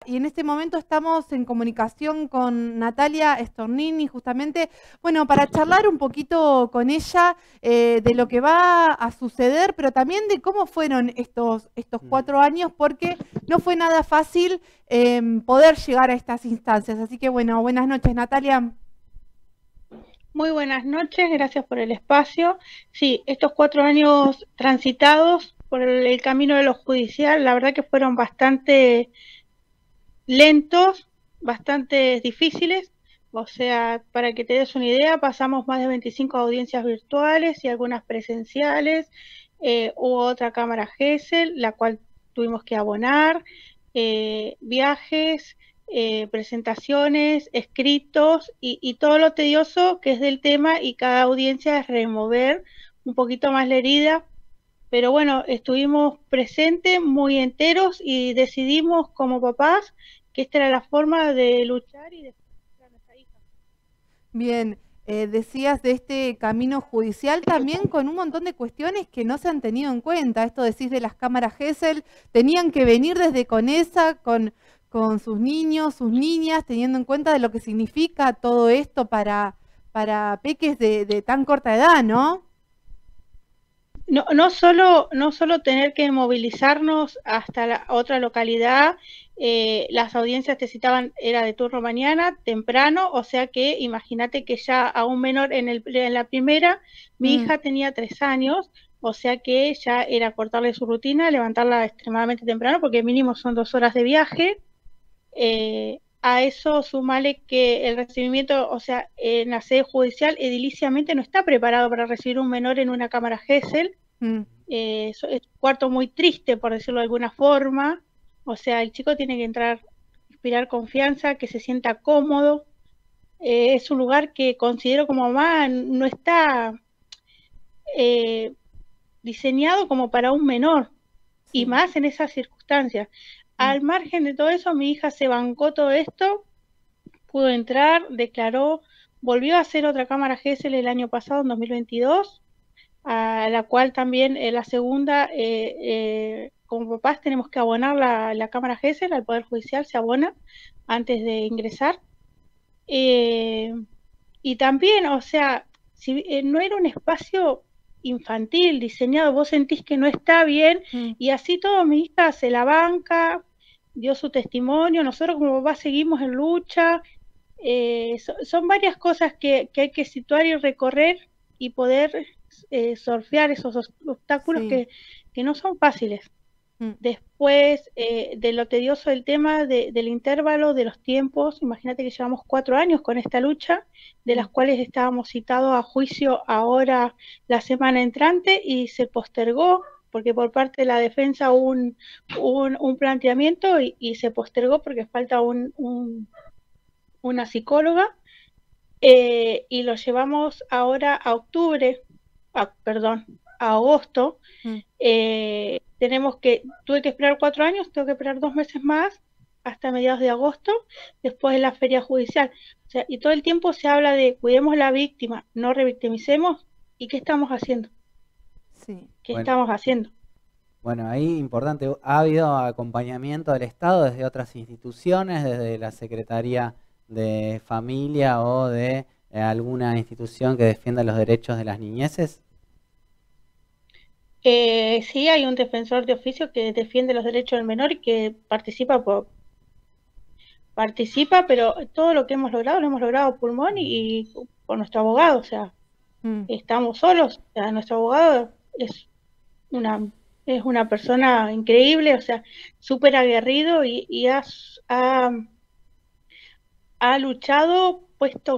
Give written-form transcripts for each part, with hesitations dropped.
Y en este momento estamos en comunicación con Natalia Stornini, justamente, bueno, para charlar un poquito con ella de lo que va a suceder, pero también de cómo fueron estos 4 años, porque no fue nada fácil poder llegar a estas instancias. Así que, bueno, buenas noches, Natalia. Muy buenas noches, gracias por el espacio. Sí, estos 4 años transitados por el camino de lo judicial, la verdad que fueron bastante lentos, bastante difíciles. O sea, para que te des una idea, pasamos más de 25 audiencias virtuales y algunas presenciales. Hubo otra cámara GESEL, la cual tuvimos que abonar, viajes, presentaciones, escritos y todo lo tedioso que es del tema, y cada audiencia es remover un poquito más la herida. Pero bueno, estuvimos presentes, muy enteros, y decidimos como papás que esta era la forma de luchar y de defender a nuestra hija. Bien, decías de este camino judicial también con un montón de cuestiones que no se han tenido en cuenta. Esto decís de las cámaras GESEL, tenían que venir desde CONESA con sus niños, sus niñas, teniendo en cuenta de lo que significa todo esto para peques de tan corta edad, ¿no? No solo tener que movilizarnos hasta la otra localidad, las audiencias te citaban, era de turno mañana, temprano, o sea que imagínate que ya a un menor en la primera, mi Mm, hija tenía 3 años, o sea que ya era cortarle su rutina, levantarla extremadamente temprano, porque mínimo son 2 horas de viaje. A eso sumale que el recibimiento, o sea, en la sede judicial ediliciamente no está preparado para recibir un menor en una cámara GESEL. mm, Es un cuarto muy triste, por decirlo de alguna forma. O sea, el chico tiene que entrar, inspirar confianza, que se sienta cómodo. Es un lugar que considero como mamá no está eh, diseñado como para un menor, y sí. más en esas circunstancias. Mm. Al margen de todo eso, mi hija se bancó todo esto, pudo entrar, declaró, volvió a hacer otra cámara GESEL el año pasado, en 2022, a la cual también la segunda, como papás tenemos que abonar la cámara GESEL, al Poder Judicial se abona antes de ingresar. Eh, y también, o sea, si no era un espacio infantil diseñado, vos sentís que no está bien, Mm. y así todo mi hija se la banca, dio su testimonio, nosotros como papás seguimos en lucha. Son varias cosas que hay que situar y recorrer y poder surfear esos obstáculos Sí. que no son fáciles. Mm. Después de lo tedioso del tema del intervalo, de los tiempos, imagínate que llevamos 4 años con esta lucha, de las Mm. cuales estábamos citados a juicio ahora la semana entrante, y se postergó porque por parte de la defensa hubo un planteamiento, y se postergó porque falta una psicóloga, y lo llevamos ahora a octubre, perdón, a agosto. Mm. Tuve que esperar 4 años, tengo que esperar 2 meses más hasta mediados de agosto, después de la feria judicial. O sea, y todo el tiempo se habla de cuidemos la víctima, no revictimicemos. ¿Y qué estamos haciendo? Sí. ¿Qué Bueno, estamos haciendo? bueno, ahí importante, ha habido acompañamiento del Estado desde otras instituciones, desde la Secretaría de Familia o de alguna institución que defienda los derechos de las niñeces. Sí, hay un defensor de oficio que defiende los derechos del menor y que participa, pero todo lo que hemos logrado lo hemos logrado a pulmón y por nuestro abogado. O sea, Mm. estamos solos. O sea, nuestro abogado una, es una persona increíble, o sea, súper aguerrido, y ha luchado, puesto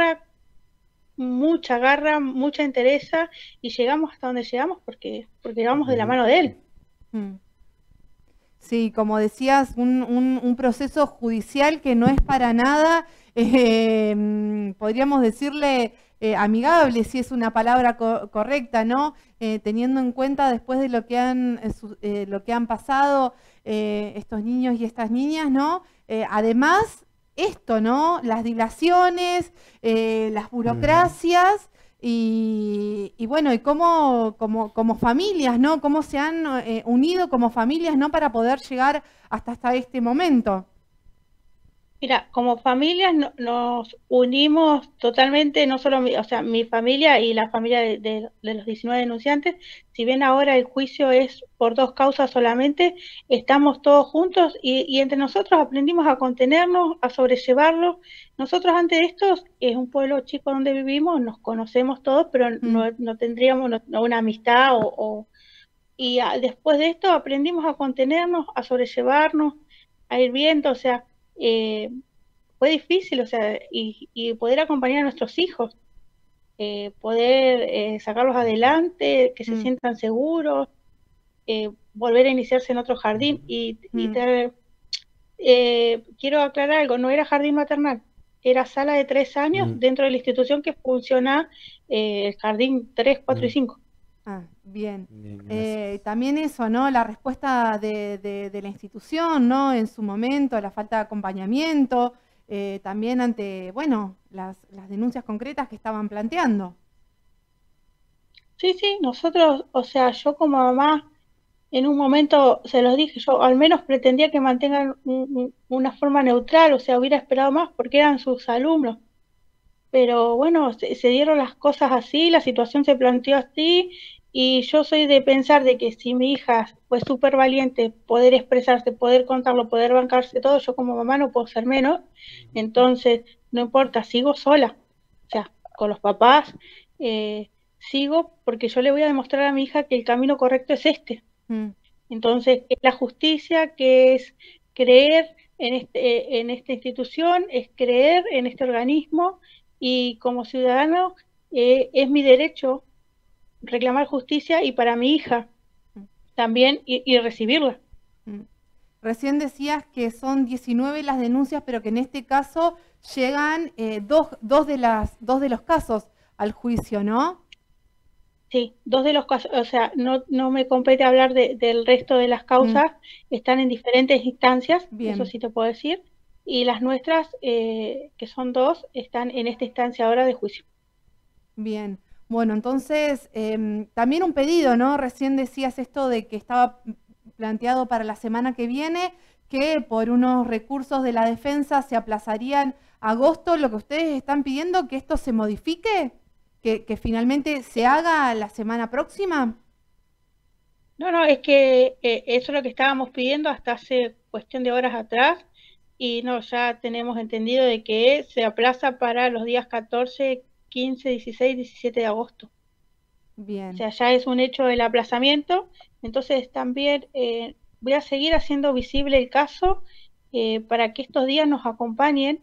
garra, mucha entereza, y llegamos hasta donde llegamos porque vamos de la Ujú. mano de él. Mm. Sí, como decías, un proceso judicial que no es para nada, podríamos decirle, amigable, si es una palabra correcta, ¿no? Teniendo en cuenta después de lo que han pasado estos niños y estas niñas, ¿no? Además, esto, ¿no? Las dilaciones, las Ujú. burocracias. Y bueno, y cómo como familias, ¿no? Cómo se han unido como familias, ¿no? Para poder llegar hasta este momento. Mira, como familias nos unimos totalmente, no solo o sea, mi familia y la familia de los 19 denunciantes, si bien ahora el juicio es por dos causas solamente, estamos todos juntos y entre nosotros aprendimos a contenernos, a sobrellevarlo. Nosotros antes de esto, es un pueblo chico donde vivimos, nos conocemos todos, pero no tendríamos una amistad después de esto aprendimos a contenernos, a sobrellevarnos, a ir viendo, o sea, eh, fue difícil, o sea, y poder acompañar a nuestros hijos, poder sacarlos adelante, que se sientan seguros, volver a iniciarse en otro jardín. Quiero aclarar algo, no era jardín maternal, era sala de 3 años dentro de la institución que funciona el jardín 3, 4 y 5. Ah, bien. También eso, ¿no? La respuesta de la institución, ¿no? En su momento, la falta de acompañamiento, también ante, bueno, las denuncias concretas que estaban planteando. Sí, sí, nosotros, o sea, yo como mamá, en un momento se los dije, yo al menos pretendía que mantengan una forma neutral, o sea, hubiera esperado más porque eran sus alumnos. Pero bueno, se dieron las cosas así, la situación se planteó así, y yo soy de pensar de que si mi hija fue súper valiente, poder expresarse, poder contarlo, poder bancarse todo, yo como mamá no puedo ser menos, entonces no importa, sigo sola, o sea, con los papás, sigo porque yo le voy a demostrar a mi hija que el camino correcto es este. Entonces, es la justicia, que es creer en esta institución, es creer en este organismo, y como ciudadano es mi derecho reclamar justicia y para mi hija también y recibirla. Recién decías que son 19 las denuncias, pero que en este caso llegan dos de los casos al juicio, ¿no? Sí, 2 de los casos, o sea, no me compete hablar del resto de las causas, están en diferentes instancias, Bien. Eso sí te puedo decir, y las nuestras, que son 2, están en esta instancia ahora de juicio. Bien, bueno, entonces también un pedido, ¿no? Recién decías esto de que estaba planteado para la semana que viene, que por unos recursos de la defensa se aplazarían a agosto. Lo que ustedes están pidiendo, que esto se modifique, que finalmente se haga la semana próxima. No, es que eso es lo que estábamos pidiendo hasta hace cuestión de horas atrás, y no, ya tenemos entendido de que se aplaza para los días 14, 15, 16, 17 de agosto. Bien. O sea, ya es un hecho el aplazamiento, entonces también voy a seguir haciendo visible el caso para que estos días nos acompañen.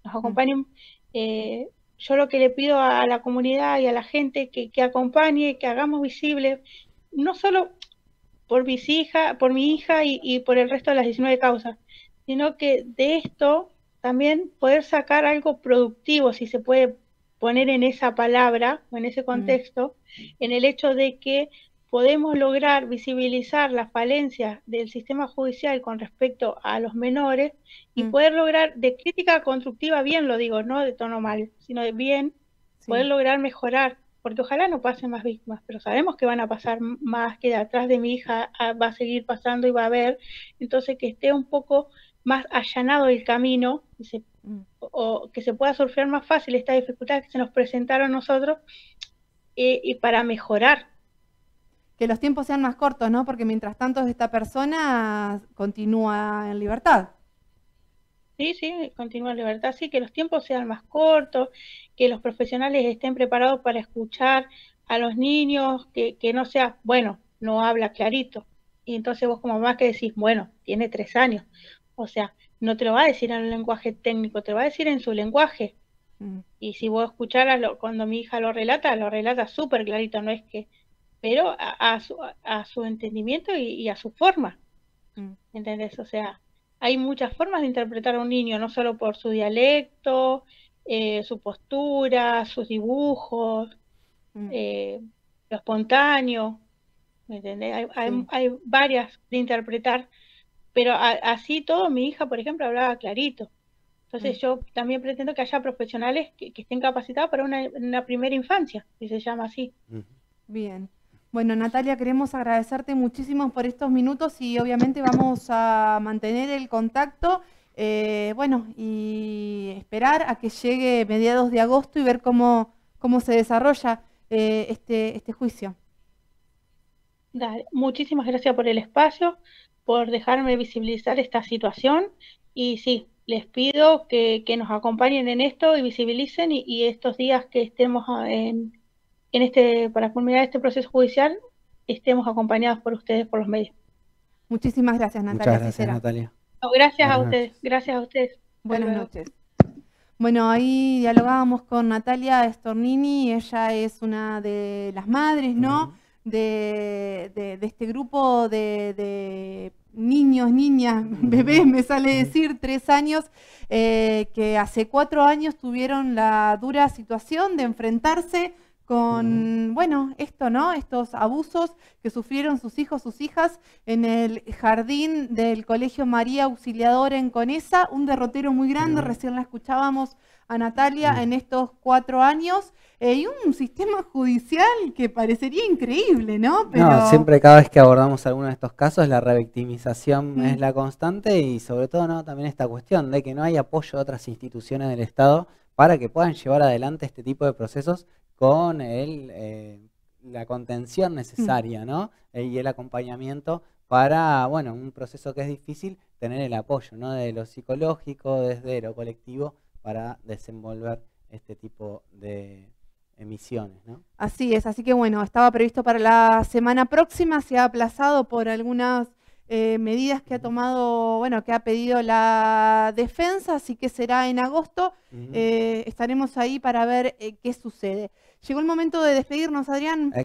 Yo lo que le pido a la comunidad y a la gente que acompañe, que hagamos visible, no solo por mi hija y por el resto de las 19 causas, sino que de esto también poder sacar algo productivo, si se puede poner en esa palabra o en ese contexto, en el hecho de que podemos lograr visibilizar las falencias del sistema judicial con respecto a los menores y poder lograr, de crítica constructiva, bien lo digo, no de tono mal, sino de bien, poder lograr mejorar, porque ojalá no pasen más víctimas, pero sabemos que van a pasar más, que de atrás de mi hija va a seguir pasando y va a haber, entonces que esté un poco más allanado el camino, o que se pueda surfear más fácil estas dificultades que se nos presentaron a nosotros, y para mejorar. Que los tiempos sean más cortos, ¿no? Porque mientras tanto esta persona continúa en libertad. Sí, continúa en libertad, sí, que los tiempos sean más cortos, que los profesionales estén preparados para escuchar a los niños, que no sea, bueno, no habla clarito. Y entonces vos como mamá que decís, bueno, tiene 3 años. O sea, no te lo va a decir en un lenguaje técnico, te lo va a decir en su lenguaje. Y si vos escucharas cuando mi hija lo relata súper clarito, no es que, pero a su entendimiento y a su forma. ¿Entendés? O sea, hay muchas formas de interpretar a un niño, no solo por su dialecto, su postura, sus dibujos, lo espontáneo, ¿me entendés? Hay varias de interpretar, pero así todo, mi hija, por ejemplo, hablaba clarito. Entonces yo también pretendo que haya profesionales que estén capacitados para una primera infancia, si se llama así. Bien. Bueno, Natalia, queremos agradecerte muchísimo por estos minutos y obviamente vamos a mantener el contacto Bueno, y esperar a que llegue mediados de agosto y ver cómo se desarrolla este juicio. Dale, muchísimas gracias por el espacio, por dejarme visibilizar esta situación y sí, les pido que nos acompañen en esto y visibilicen y estos días que estemos para culminar este proceso judicial, estemos acompañados por ustedes, por los medios. Muchísimas gracias, Natalia. Muchas gracias, Natalia. No, gracias Buenas a ustedes, noches. gracias a ustedes. Buenas Hasta luego. noches. Bueno, ahí dialogábamos con Natalia Stornini, ella es una de las madres, ¿no? De este grupo de niños, niñas, bebés, me sale decir, 3 años, que hace 4 años tuvieron la dura situación de enfrentarse con, bueno, esto, ¿no? Estos abusos que sufrieron sus hijos, sus hijas en el jardín del Colegio María Auxiliadora en Conesa, un derrotero muy grande, recién la escuchábamos a Natalia, en estos 4 años, y un sistema judicial que parecería increíble, ¿no? Pero... No, siempre cada vez que abordamos alguno de estos casos, la revictimización es la constante y sobre todo, ¿no?, también esta cuestión de que no hay apoyo de otras instituciones del Estado para que puedan llevar adelante este tipo de procesos con la contención necesaria, ¿no? Y el acompañamiento para, bueno, un proceso que es difícil, tener el apoyo, ¿no?, de lo psicológico, desde lo colectivo, para desenvolver este tipo de emisiones, ¿no? Así es, así que bueno, estaba previsto para la semana próxima, se ha aplazado por algunas medidas que ha tomado, bueno, que ha pedido la defensa, así que será en agosto. Estaremos ahí para ver qué sucede. Llegó el momento de despedirnos, Adrián.